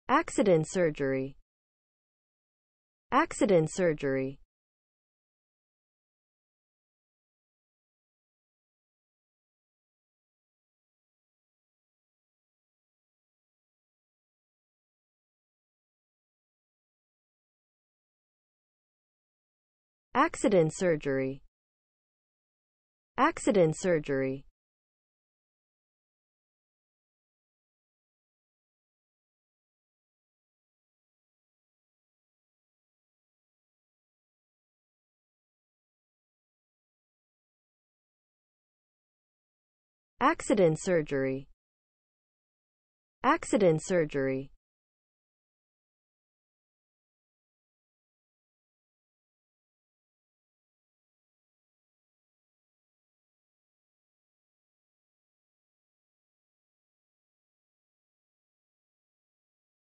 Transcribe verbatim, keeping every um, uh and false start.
accident surgery, accident surgery, accident surgery, accident surgery, accident surgery, accident surgery.